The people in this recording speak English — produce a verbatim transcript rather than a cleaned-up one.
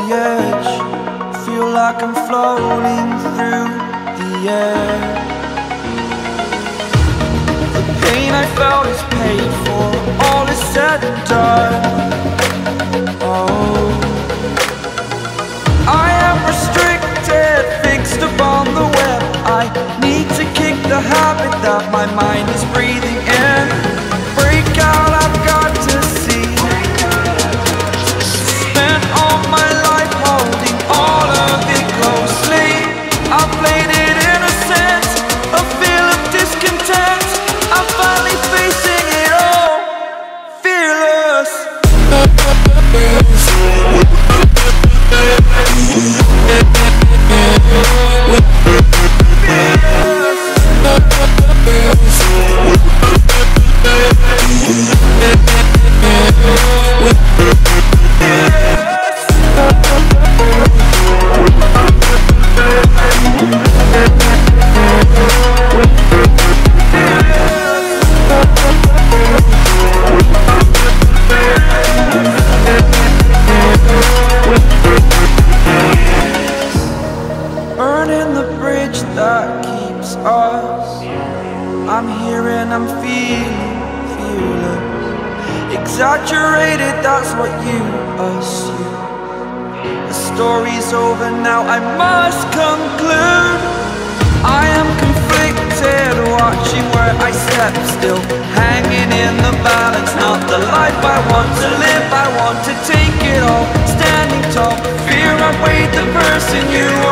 the edge, feel like I'm floating through the air. The pain I felt is paid for, all is said and done. Oh, I am restricted, fixed upon the web. I need to kick the habit that my mind is breathing in. Break out, I've got to see. Spent all my life holding all of it closely. I played it innocent, a feel of discontent. I'm finally facing it all, fearless. Burning the bridge that keeps us. I'm here and I'm feeling fearless. Exaggerated, that's what you assume. The story's over now, I must conclude. I am conflicted, watching where I step still, hanging in the balance. Not the life I want to live, I want to take it all. Standing tall, fear I weighed the person you are.